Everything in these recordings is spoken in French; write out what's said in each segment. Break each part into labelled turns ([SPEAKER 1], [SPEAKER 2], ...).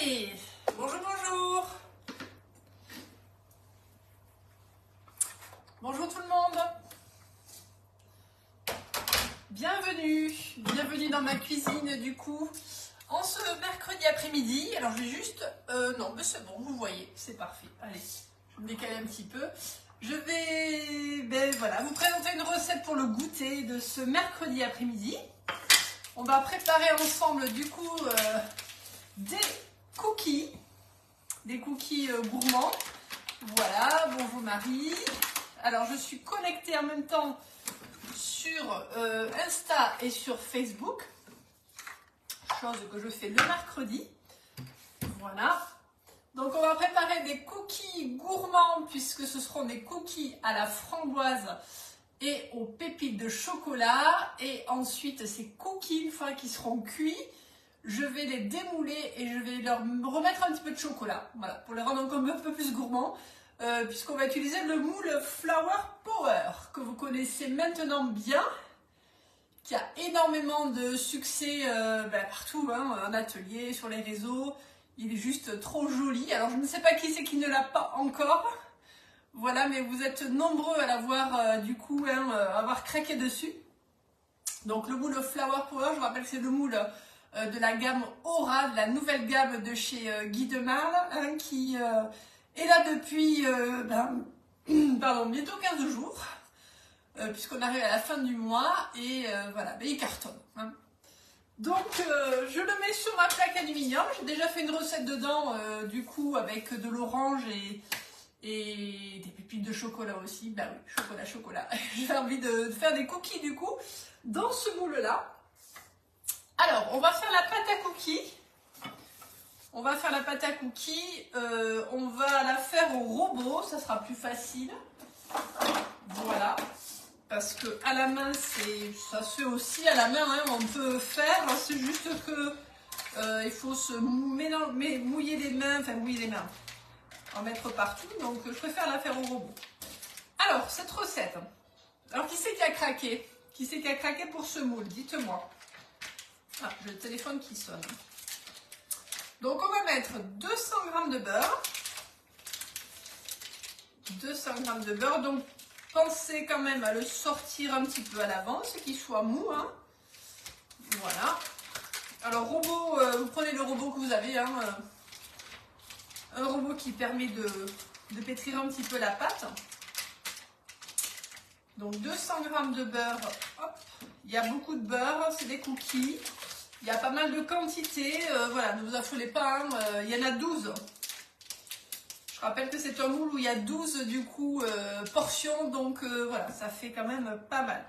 [SPEAKER 1] Allez, bonjour, bonjour. Bonjour tout le monde. Bienvenue dans ma cuisine du coup, en ce mercredi après-midi. Alors je vais juste, non mais c'est bon, vous voyez, c'est parfait. Allez, je vais me décaler un petit peu. Je vais, voilà, vous présenter une recette pour le goûter de ce mercredi après-midi. On va préparer ensemble du coup des cookies gourmands. Voilà, bonjour Marie. Alors je suis connectée en même temps sur Insta et sur Facebook, chose que je fais le mercredi. Voilà. Donc on va préparer des cookies gourmands puisque ce seront des cookies à la framboise et aux pépites de chocolat. Et ensuite ces cookies, une fois qu'ils seront cuits, je vais les démouler et je vais leur remettre un petit peu de chocolat. Voilà, pour les rendre encore un peu plus gourmands. Puisqu'on va utiliser le moule Flour Power que vous connaissez maintenant bien, qui a énormément de succès partout, hein, en atelier, sur les réseaux. Il est juste trop joli. Alors je ne sais pas qui c'est qui ne l'a pas encore. Voilà, mais vous êtes nombreux à l'avoir du coup, avoir craqué dessus. Donc le moule Flour Power, je vous rappelle que c'est le moule de la gamme Aura, de la nouvelle gamme de chez Guy Demarle, hein, qui est là depuis bientôt 15 jours, puisqu'on arrive à la fin du mois, et voilà, il cartonne. Hein. Donc je le mets sur ma plaque aluminium. J'ai déjà fait une recette dedans, du coup, avec de l'orange et des pépites de chocolat aussi. Bah oui, chocolat. J'ai envie de faire des cookies, du coup, dans ce moule-là. Alors, on va faire la pâte à cookies. On va la faire au robot, ça sera plus facile. Voilà. Parce que à la main, ça se fait aussi à la main, hein, on peut faire. C'est juste que il faut se mouiller les mains, en mettre partout. Donc, je préfère la faire au robot. Alors, cette recette. Alors, qui c'est qui a craqué? Qui c'est qui a craqué pour ce moule? Dites-moi. Ah, j'ai le téléphone qui sonne. Donc on va mettre 200 g de beurre. 200 g de beurre. Donc pensez quand même à le sortir un petit peu à l'avance, qu'il soit mou. Hein. Voilà. Alors robot, vous prenez le robot que vous avez. Hein, un robot qui permet de pétrir un petit peu la pâte. Donc 200 g de beurre. Hop. Il y a beaucoup de beurre, c'est des cookies. Il y a pas mal de quantité, voilà, ne vous affolez pas, hein, il y en a 12. Je rappelle que c'est un moule où il y a 12 du coup portions, donc voilà, ça fait quand même pas mal.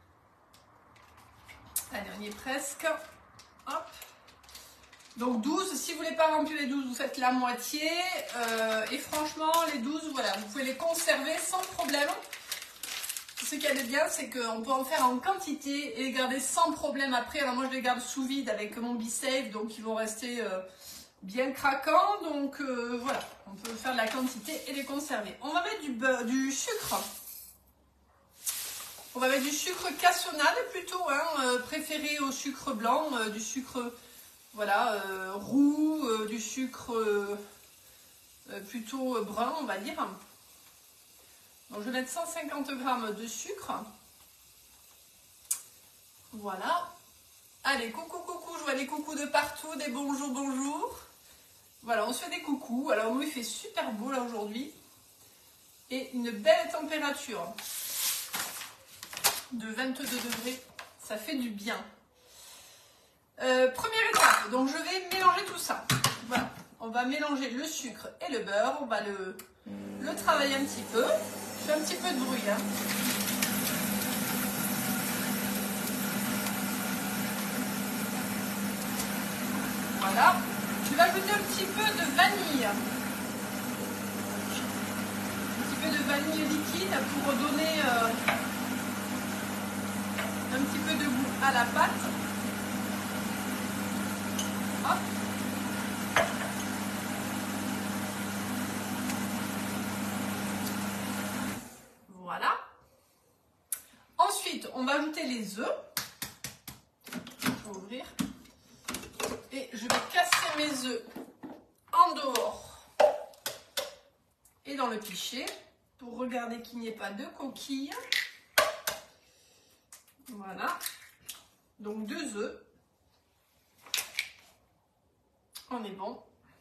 [SPEAKER 1] Allez, on y est presque. Hop. Donc 12, si vous ne voulez pas remplir les 12, vous faites la moitié. Et franchement, les 12, voilà, vous pouvez les conserver sans problème. Ce qu'il y a de bien, c'est qu'on peut en faire en quantité et les garder sans problème après. Alors moi, je les garde sous vide avec mon Be-Safe, donc ils vont rester bien craquants. Donc voilà, on peut faire de la quantité et les conserver. On va mettre du sucre. On va mettre du sucre cassonade plutôt, hein, préféré au sucre blanc, du sucre voilà, roux, du sucre plutôt brun, on va dire. Donc je vais mettre 150 g de sucre. Voilà. Allez, coucou, coucou, je vois des coucous de partout, des bonjours, bonjour. Voilà, on se fait des coucous. Alors nous, il fait super beau là aujourd'hui. Et une belle température de 22 degrés. Ça fait du bien. Première étape, donc je vais mélanger tout ça. Voilà, on va mélanger le sucre et le beurre. On va le travailler un petit peu. Je fais un petit peu de bruit. Hein. Voilà. Je vais ajouter un petit peu de vanille. Un petit peu de vanille liquide pour donner un petit peu de goût à la pâte. Hop. Voilà. Ensuite, on va ajouter les œufs. Je vais ouvrir. Et je vais casser mes œufs en dehors et dans le pichet pour regarder qu'il n'y ait pas de coquilles. Voilà. Donc 2 œufs. On est bon.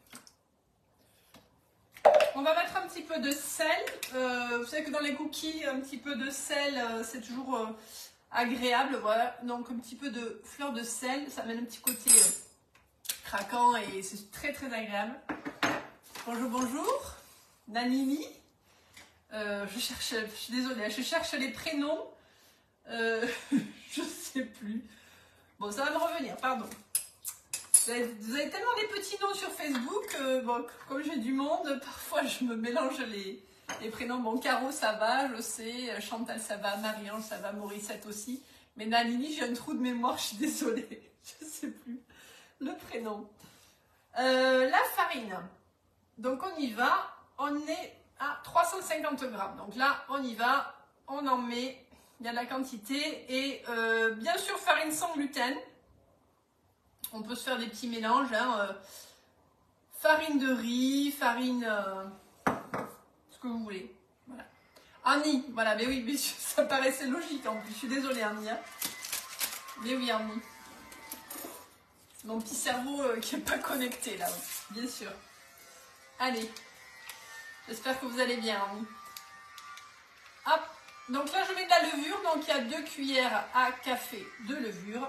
[SPEAKER 1] On va mettre un petit peu de sel. Vous savez que dans les cookies, un petit peu de sel, c'est toujours agréable. Voilà. Donc un petit peu de fleur de sel, ça amène un petit côté craquant et c'est très très agréable. Bonjour, bonjour. Nanini. Je suis désolée, je cherche les prénoms. Je sais plus. Bon, ça va me revenir, pardon. Vous avez tellement des petits noms sur Facebook, bon, comme j'ai du monde, parfois je me mélange les prénoms. Bon, Caro ça va, je sais, Chantal ça va, Marie-Ange ça va, Morissette aussi. Mais Nalini, j'ai un trou de mémoire, je suis désolée, je ne sais plus le prénom. La farine, donc on y va, on est à 350 grammes. Donc là, on y va, on en met, il y a la quantité. Et bien sûr, farine sans gluten. On peut se faire des petits mélanges, hein, farine de riz, farine, ce que vous voulez. Voilà. Annie, voilà, mais oui, mais ça paraissait logique en plus. Je suis désolée, Annie. Hein. Mais oui, Annie. C'est mon petit cerveau qui n'est pas connecté là, bien sûr. Allez, j'espère que vous allez bien, Annie. Hop, donc là je mets de la levure, donc il y a 2 cuillères à café de levure.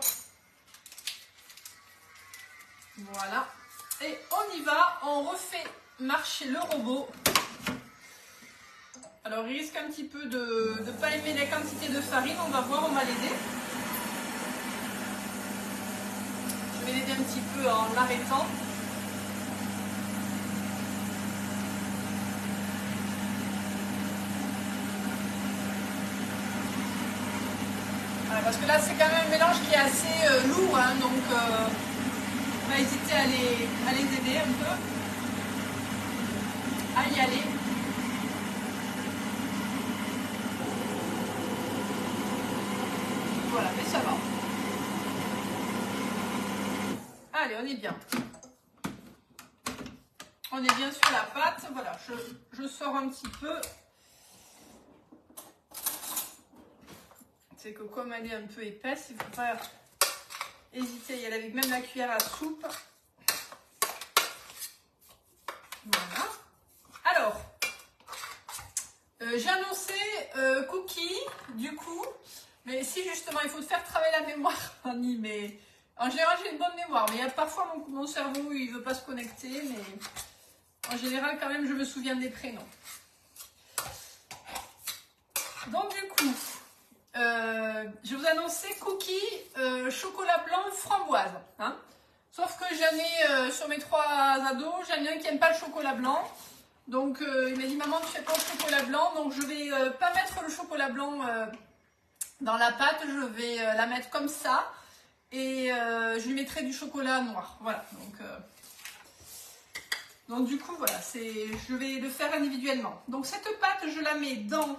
[SPEAKER 1] Voilà. Et on y va, on refait marcher le robot. Alors il risque un petit peu de ne pas aimer la quantité de farine, on va voir, on va l'aider. Je vais l'aider un petit peu en l'arrêtant. Voilà, parce que là c'est quand même un mélange qui est assez lourd, hein, donc on va hésiter à les aider un peu, à y aller. Voilà, mais ça va. Allez, on est bien. On est bien sur la pâte. Voilà, je sors un petit peu. C'est que comme elle est un peu épaisse, il ne faut pas hésiter à y aller avec même la cuillère à soupe. Voilà. Alors, j'ai annoncé cookies, du coup, mais si justement il faut te faire travailler la mémoire, Annie, mais en général j'ai une bonne mémoire, mais il y a parfois mon cerveau il ne veut pas se connecter, mais en général quand même je me souviens des prénoms. Donc du coup, je vous annonçais cookies chocolat blanc framboise. Hein. Sauf que j'en ai sur mes 3 ados, j'en ai un qui n'aime pas le chocolat blanc. Donc il m'a dit maman tu fais pas le chocolat blanc, donc je vais pas mettre le chocolat blanc dans la pâte, je vais la mettre comme ça et je lui mettrai du chocolat noir. Voilà, donc du coup voilà, je vais le faire individuellement. Donc cette pâte je la mets dans...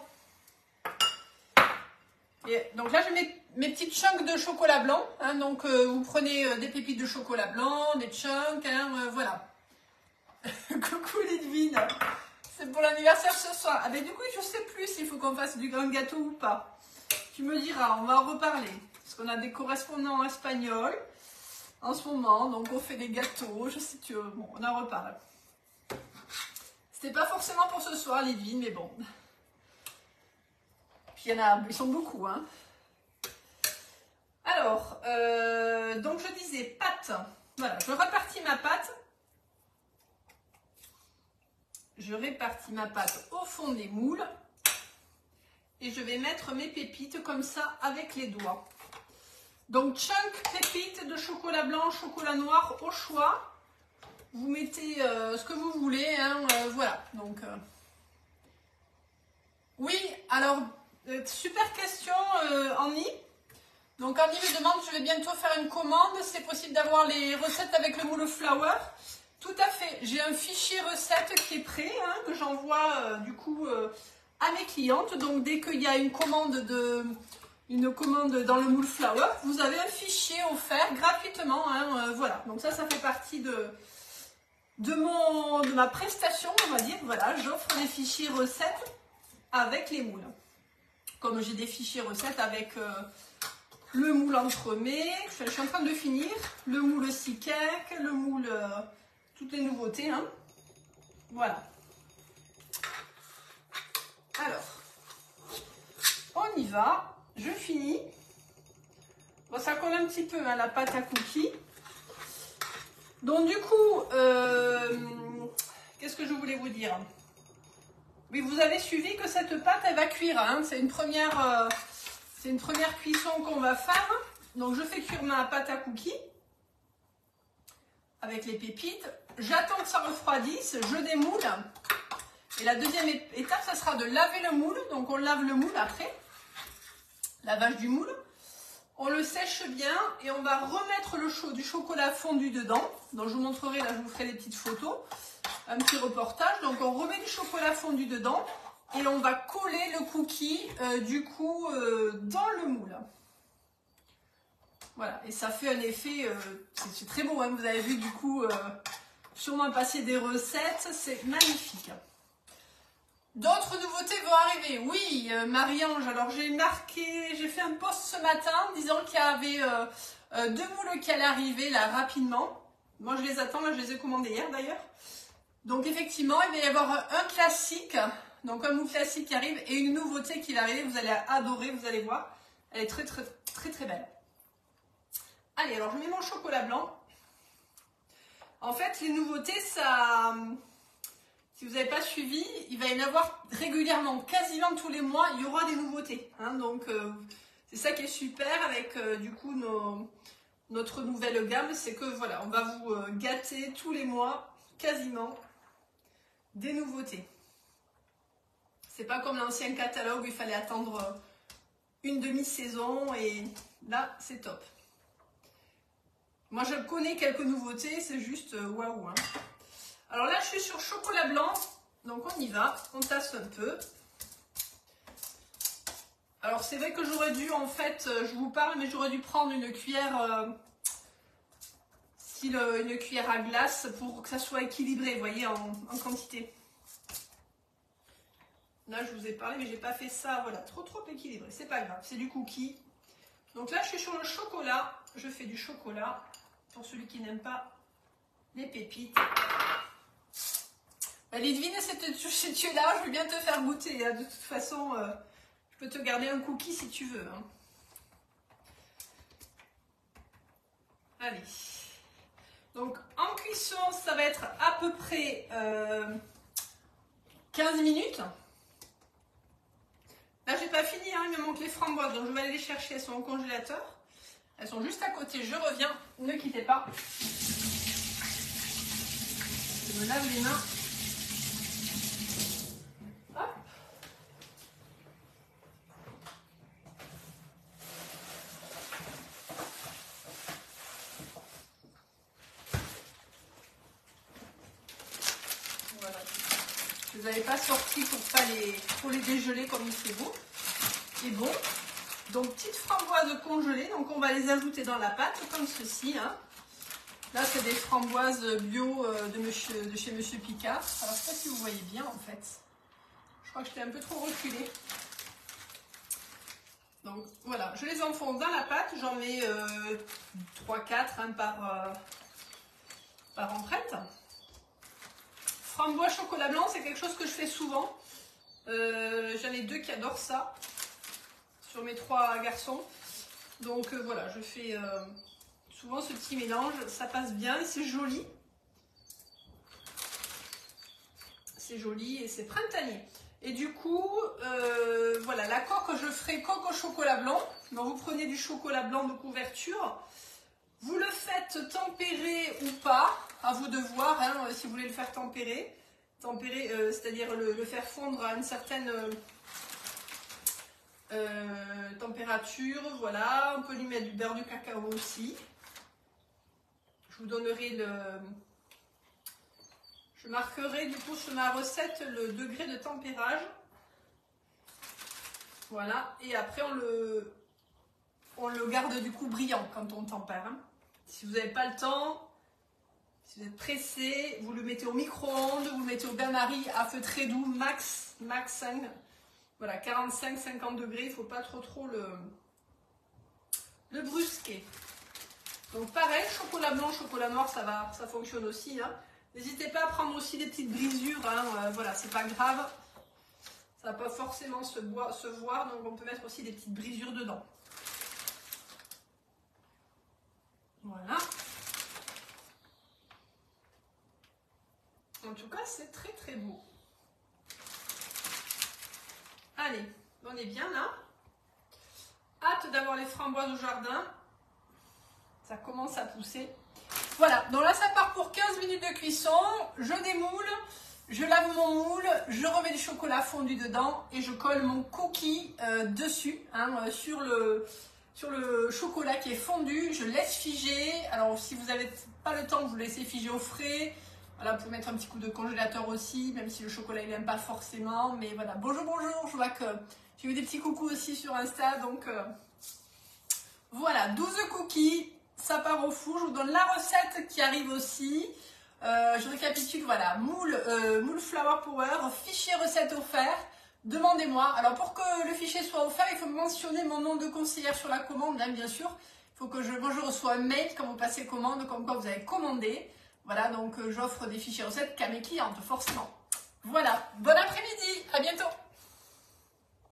[SPEAKER 1] Et donc là je mets mes petites chunks de chocolat blanc, hein, donc vous prenez des pépites de chocolat blanc, des chunks, hein, voilà. Coucou Lidvine, c'est pour l'anniversaire ce soir. Ah ben du coup je sais plus s'il faut qu'on fasse du grand gâteau ou pas. Tu me diras, on va en reparler. Parce qu'on a des correspondants espagnols en ce moment, donc on fait des gâteaux, je sais que bon, on en reparle. C'était pas forcément pour ce soir Lidvine, mais bon. Puis il y en a, ils sont beaucoup, hein. Alors, donc je disais pâte. Voilà, je répartis ma pâte. Je répartis ma pâte au fond des moules. Et je vais mettre mes pépites comme ça avec les doigts. Donc, chunk pépites de chocolat blanc, chocolat noir au choix. Vous mettez ce que vous voulez, hein, voilà. Donc, oui, alors, super question, Annie. Donc, Annie me demande, je vais bientôt faire une commande. C'est possible d'avoir les recettes avec le moule flour? Tout à fait. J'ai un fichier recette qui est prêt, hein, que j'envoie du coup à mes clientes. Donc, dès qu'il y a une commande dans le moule flour, vous avez un fichier offert gratuitement. Hein, voilà. Donc ça fait partie de de ma prestation, on va dire. Voilà, j'offre des fichiers recettes avec les moules. Comme j'ai des fichiers recettes avec le moule entremets, je suis en train de finir, le moule six cake, le moule, toutes les nouveautés. Hein. Voilà. Alors, on y va, je finis. Bon, ça colle un petit peu hein, la pâte à cookies. Donc du coup, qu'est-ce que je voulais vous dire? Oui, vous avez suivi que cette pâte, elle va cuire. Hein. C'est une première cuisson qu'on va faire. Donc je fais cuire ma pâte à cookies avec les pépites. J'attends que ça refroidisse, je démoule. Et la deuxième étape, ça sera de laver le moule. Donc on lave le moule après, lavage du moule. On le sèche bien et on va remettre du chocolat fondu dedans. Donc je vous montrerai, là je vous ferai des petites photos, un petit reportage. Donc on remet du chocolat fondu dedans et on va coller le cookie dans le moule. Voilà, et ça fait un effet, c'est très beau, hein, vous avez vu du coup, sûrement passer des recettes, c'est magnifique. D'autres nouveautés vont arriver. Oui, Marie-Ange, alors j'ai fait un post ce matin disant qu'il y avait 2 moules qui allaient arriver là rapidement. Moi je les attends, là je les ai commandés hier d'ailleurs. Donc effectivement, il va y avoir un classique, donc un moule classique qui arrive et une nouveauté qui va arriver, vous allez adorer, vous allez voir. Elle est très très très très belle. Allez, alors je mets mon chocolat blanc. En fait, les nouveautés, ça... Si vous n'avez pas suivi, il va y en avoir régulièrement, quasiment tous les mois, il y aura des nouveautés. Hein, donc, c'est ça qui est super avec du coup notre nouvelle gamme, c'est que voilà, on va vous gâter tous les mois, quasiment, des nouveautés. C'est pas comme l'ancien catalogue où il fallait attendre une demi-saison et là, c'est top. Moi, je connais quelques nouveautés, c'est juste waouh. Hein. Alors là, je suis sur chocolat blanc, donc on y va, on tasse un peu. Alors c'est vrai que j'aurais dû, en fait, je vous parle, mais j'aurais dû prendre une cuillère, une cuillère à glace pour que ça soit équilibré, vous voyez, en quantité. Là, je vous ai parlé, mais j'ai pas fait ça, voilà, trop équilibré, c'est pas grave, c'est du cookie. Donc là, je suis sur le chocolat, je fais du chocolat, pour celui qui n'aime pas les pépites. Lidvine, si tu es là, je veux bien te faire goûter. Hein. De toute façon, je peux te garder un cookie si tu veux. Hein. Allez. Donc, en cuisson, ça va être à peu près 15 minutes. Là, j'ai pas fini, hein, il me manque les framboises. Donc, je vais aller les chercher. Elles sont au congélateur. Elles sont juste à côté. Je reviens. Ne quittez pas. Je me lave les mains. Je ne les avais pas sortis pour les dégeler comme il fait beau. Et bon, donc petites framboises congelées, donc on va les ajouter dans la pâte comme ceci. Hein. Là c'est des framboises bio de chez Monsieur Picard. Alors je ne sais pas si vous voyez bien en fait. Je crois que j'étais un peu trop reculée. Donc voilà, je les enfonce dans la pâte, j'en mets 3-4 hein, par empreinte. Framboise chocolat blanc, c'est quelque chose que je fais souvent. J'en ai 2 qui adorent ça, sur mes 3 garçons. Donc voilà, je fais souvent ce petit mélange, ça passe bien et c'est joli. C'est joli et c'est printanier. Et du coup, voilà, la coque, je ferai coque au chocolat blanc. Donc vous prenez du chocolat blanc de couverture. Vous le faites tempérer ou pas, à vous de voir, hein, si vous voulez le faire tempérer. Tempérer, c'est-à-dire le faire fondre à une certaine température. Voilà, on peut lui mettre du beurre de cacao aussi. Je vous donnerai je marquerai du coup sur ma recette le degré de tempérage. Voilà, et après on le garde du coup brillant quand on tempère. Hein. Si vous n'avez pas le temps, Si vous êtes pressé, vous le mettez au micro-ondes, vous le mettez au bain-marie à feu très doux, max 5. Voilà, 45-50 degrés, il ne faut pas trop le brusquer. Donc pareil, chocolat blanc, chocolat noir, ça fonctionne aussi. Hein. N'hésitez pas à prendre aussi des petites brisures, hein. Voilà, c'est pas grave. Ça va pas forcément se voir, donc on peut mettre aussi des petites brisures dedans. Voilà. En tout cas, c'est très beau. Allez, on est bien là. Hâte d'avoir les framboises au jardin. Ça commence à pousser. Voilà, donc là ça part pour 15 minutes de cuisson. Je démoule, je lave mon moule, je remets du chocolat fondu dedans et je colle mon cookie dessus, hein, sur le chocolat qui est fondu. Je laisse figer. Alors si vous n'avez pas le temps, vous laissez figer au frais. Voilà, vous pouvez mettre un petit coup de congélateur aussi, même si le chocolat il n'aime pas forcément. Mais voilà, bonjour, je vois que j'ai eu des petits coucous aussi sur Insta. Donc voilà, 12 cookies. Ça part au four, je vous donne la recette qui arrive aussi. Je récapitule, voilà, moule Flower Power, fichier recette offert, demandez-moi. Alors pour que le fichier soit offert, il faut mentionner mon nom de conseillère sur la commande, hein, bien sûr. Il faut que moi je reçois un mail quand vous passez commande, comme quoi vous avez commandé. Voilà, donc j'offre des fichiers recettes qu'à mes clientes, forcément. Voilà, bon après-midi, à bientôt.